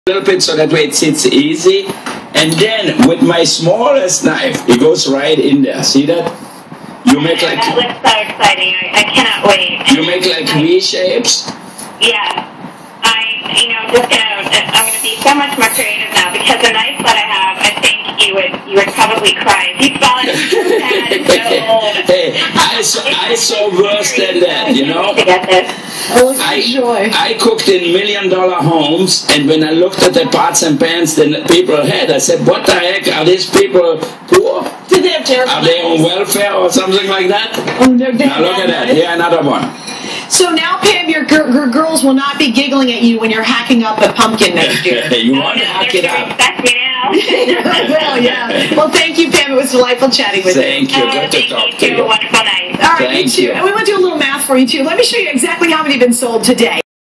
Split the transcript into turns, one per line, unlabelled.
little bit so that way it sits easy. And then with my smallest knife, it goes right in there. See that? You make like...
That looks so exciting. I cannot wait.
You make like V shapes?
Yeah. I'm gonna be so much more creative now because the knife that I have, I think you would probably cry if you saw it.
Hey, I saw worse than that, you know.
To get this.
I cooked in $1 million homes, and when I looked at the pots and pans that people had, I said, "What the heck? Are these people poor?
Did they have terrible?
Are they on welfare or something like that?" Now look at that. Here, another one.
So now, Pam, your girls will not be giggling at you when you're hacking up a pumpkin next year.
You want to hack it up?
Respect me now.
Well, yeah. Well, thank you, Pam. It was delightful chatting with you.
Thank you. Good to talk to you.
Wonderful night.
All right,
Thank
you too.
you.
And we want to do a little math for you, too. Let me show you exactly how many have been sold today.